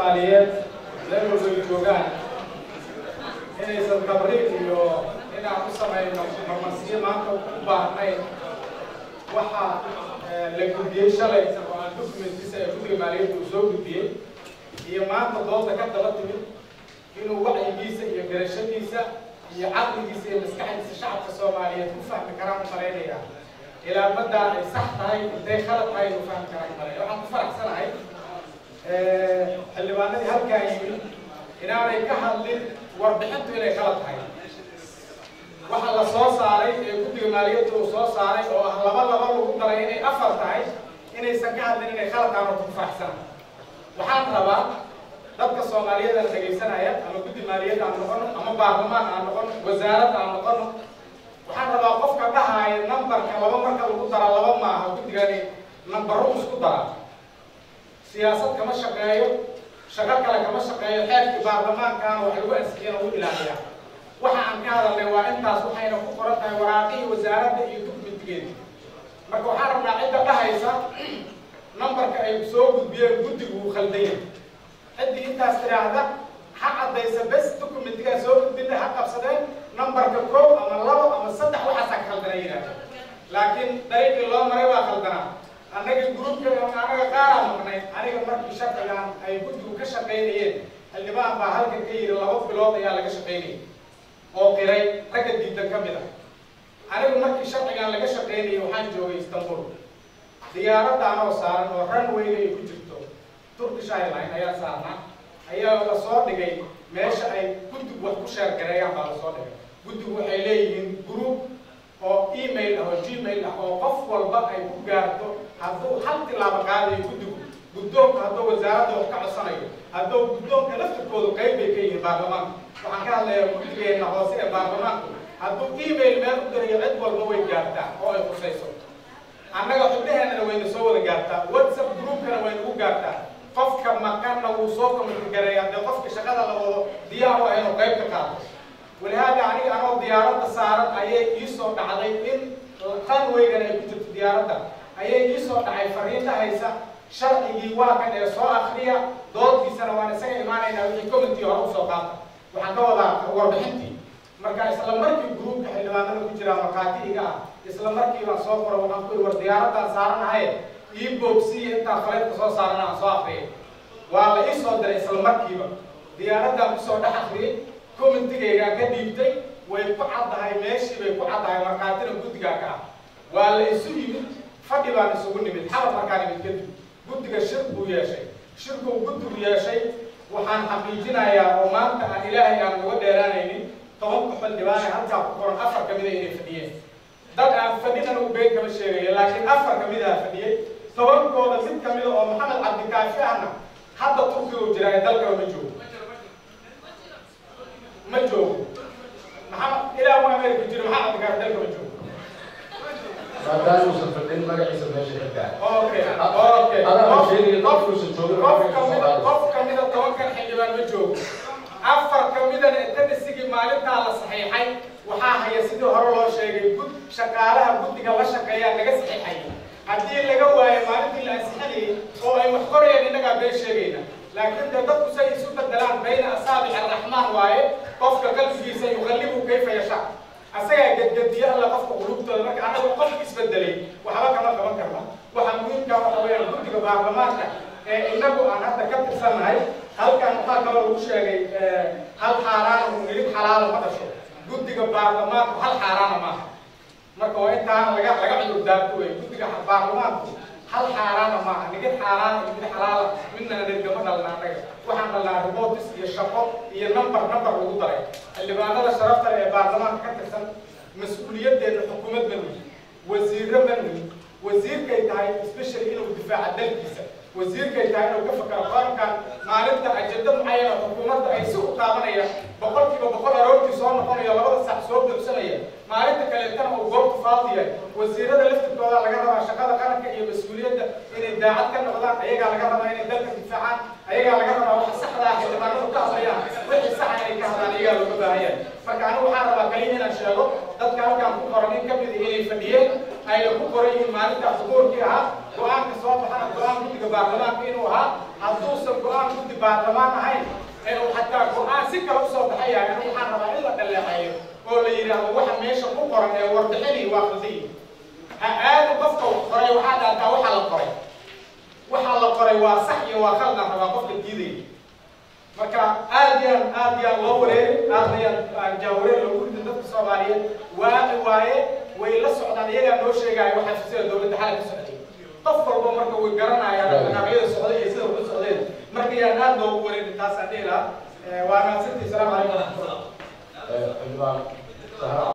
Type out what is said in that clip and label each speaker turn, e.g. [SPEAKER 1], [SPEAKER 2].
[SPEAKER 1] Soomaaliyeed level way joogaan inaysan tabriik iyo inaan u samayno farmasiyo maanta u baahnay waxa la gudbiyey shalay oo aan documentkiisa ee guddiga maaliyadda uu soo gudbiyey iyo maanta dooda ka daba timid inuu wacyigiisa iyo garashadiisa iyo caqligiisa iyo maskaxdiisa shacabka Soomaaliyeed ku fahmi karaan u maleynaya ilaa badda ay sax tahay intay khalad tahay u fahmi karaan u maleynaya waxaan ku faraxsanahay xildhibaanadii halkaa yimid inaanay ka hadlin warbixintu inay khalad tahay waxa la soo saaray ee guddiga maaliyadda uu soo saaray oo ah laba lagu daray inay afar tahay inaysan ka hadlin inay khalad tahay oo ku faraxsanahay waxaan rabaa dadka Soomaaliyeed ee dhageysanaya ama guddi maaliyadda aan noqono ama baarlamaan aan noqono wasaaradda aan noqono waxaan rabaa qofka dhahaaya numberka laba marka lagu daro laba maaha guddigani numberro isku dara siyaasad kama shaqeeyo shaqo kale kama shaqeeyo xeerkii baarlamaankan wax lagu ansixiyana u ilaaliyaa waxa aan ka hadalnay waa intaas waxayna ku qoran tahay waraaqihii wasaaradda iyo dokumentigeeda marka waxaan rabnaa cidda dhahaysa numberka ay soo gudbiyeen guddigu uu khaldan yahay ciddii intaas tiraahda ha caddaysa bes dokumentigaa soo gudbinay ha qabsadeen numberka 1 ama 2 ama 3 waxaasaa ka khaldanay yidhaahda laakiin dariiqii loo maray waa khaldanaa annaga gruubka anaga qaara maqnay aniga markii shaqadan ay guddigu ka shaqaynayeen xildhibaan baa halkan ka yiri 2 bilood ayaa laga shaqaynayay oo qiray ragga diidan ka mid ah anigu markii shaqadan laga shaqaynayay waxaan joogay Istanbul diyaaradda anoo saaran oo runway ay ku jirto Turkish Airlines ayaa saarnaa ayaa la soo dhigay meesha ay guddigu wax ku sheer gareeyaan baa la soo dhigay guddigu waxay leeyihiin group oo email ah oo gmail ah oo qof walba ay ku gaarto hadduu hal tilaabo qaadayo guddigu guddoonka hadduu wasaaradda wax ka codsanayo hadduu guddoonka laftirkoodu qayb bay ka yihiin baarlamaanka waxaan ka hadlayaa guddigeena hoose ee baarlamaanku hadduu email meel u dirayo cid walba way gaartaa oo ay khusayso annaga xubnaheennana wayna soo wada gaartaa WhatsApp groupkana wayna ugu gaartaa qofka maqanna wuu soo komitgareeya haddii qofka shaqada la wado diyaar u ah inuu qayb ka qaato ولهذا aniga anoo diyaaradda saaran ayay ii soo dhacday in runway-gan ay ku jirto diyaaradda ayay ii soo dhacay fariinta haysa sharcigii waa kan ee soo akhriya doodkiisana waan isaga imaanaynaa wixii committee hore u soo qaata waxaan ka wadaa warbixintii marka isla markii gruubka xildhibaanada ku jira markhaatiga ah isla markii baan soo qoray waxaan ku yiri war diyaaraddan saaranahay ii boobsiya intaan faleedka soo saarana aan soo akhriyay waa la ii soo diray isla markiiba diyaaraddan kusoo dhex akhriyay committee-gayga ka dhiibtay way ku caddahay meeshii bay ku caddahay markhaatina guddigaa ka ah waa la isu yimid fadhi baan isugu nimid xabad markaan imid kadib guddiga shir buu yeeshay shirkuu guddigu yeeshay waxaan xaqiijinayaa oo maanta aan ilaahay aan uga dheeraanaynin 10 xildhibaane halkaa ku qoran 4 ka mid inay fadhiyeen dad aan fadhinan u been kama sheegaya laakiin 4 ka mid ah fadhiyay 10kooda mid ka mid oo Maxamed Cabdikaafi ahna hadda Turkiga uu jiraa dalka ma joogo ما جو محمد إلى ما أمريكا جري محمد قال ذلك ما جو
[SPEAKER 2] فدان مسافرين ما قاعد يسمع شيء كذا
[SPEAKER 1] أوكي
[SPEAKER 2] أنا مشيني نفس الشغل
[SPEAKER 1] قف كمية توكل حجبان ما جو أفر كمية التنسيق مالتنا على صحيحين وحاها يسيدو هرولو شيء قد شكالها قد قال شكايا لقى صحيحين هدي اللي جوا مالتي اللي أسحني هو أي محقرة يعني نقع بيشينا لكن ده تبقى شيء سوى الدلال بين أصابع الرحمن واي قفك قلبي سيغلبه كيف يشاء أسيا جد يلا قفك قلوبته لك أنا قفك يسبدلي وحبك ما كمان وحمين كمان ويا الجود كبار بمارك إنه أنا هذا كتر سنة هل كان هذا كمان شيء هل حرام ونريد حلال ما تشوف جود كبار بمارك هل حرام ما مركو أنت أنا لقى عندك دارتوي جود كبار بمارك هل حرام ما نجد حرام نجد حلال مننا نرجع من الله وحنا الله ربوتس يشقق ينمبر وقدره اللي بعدها شرفت البرلمان كتسن مسؤولية الحكومة منه وزير منه وزير كيتاي سبيشال إنه الدفاع الدلكيسة وزير كيتاي إنه كفك أرقام كان معرفة أجدد معينة الحكومة أي سوق قابنية بقول أروتي صار نقوم يلا بس سحسوب بسنية معرفة كلمتنا وقوت فاضية وزير هذا لفت الدولار لقى مع شغالة كانت هي مسؤولية إن الداعات كان نقدر أيجا لقى مع إن الدلك الدفاعات أيجا لقى مع واحد صحراء اللي ما نقطع صيام وحي صحراء اللي كهذا أيجا لقى هي فكانوا حارة كلمنا شغل ضد كانوا قرنين كبير إيه فديين أي لو قرنين معرفة حضور كيها قرآن كسوات حنا قرآن كتير بعضنا كينوها حدوث القرآن guddi baarlamaan ahayn ee uu xataa go-aan si kale usoo baxayahay anigu waxaan rabaa in la dhaleeceeyo oo la yidhaahdo waxa meesha ku qoran ee warbixinii waa qaldiyi ha aadu qofka qoray waxaa dhaataa waxa la qoray waa sax iyo waa khaldan rabaa qofka diiday marka aad yaan loo wareerin aad yaan jaawareer loogu ridin dadka Soomaaliyeed waaye way la socdaan iyagaa noo sheegaya waxa sida dowladda xalka socday qof walba marka way garanayaan barnaamijyada socday iyo sida uu socday marka yaan aad loogu wareerin taas aan dheelaa waana sidii salaam calaykum